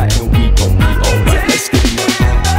die, and we gon' be alright. Let's get it.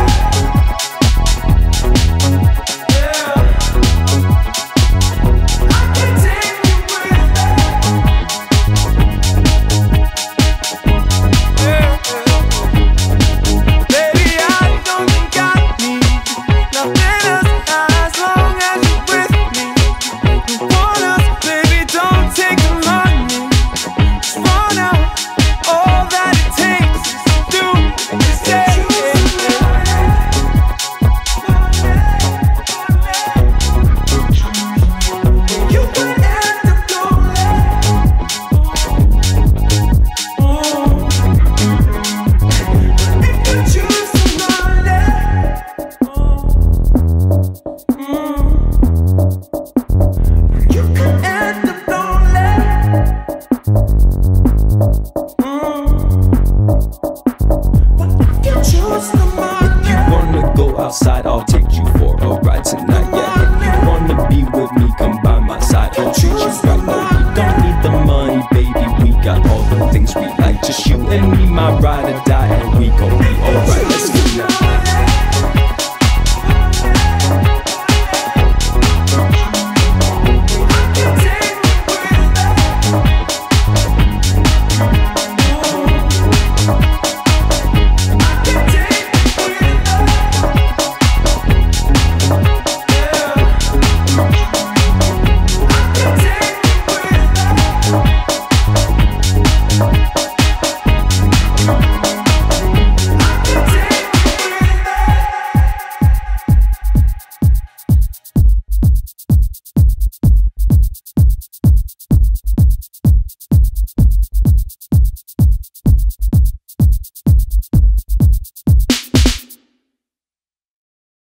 Outside, I'll take you for a ride tonight. Yeah, if you wanna be with me, come by my side. I'll treat you right. No, we don't need the money, baby. We got all the things we like. Just you and me, my ride or die, and we gon' be alright. Let's go.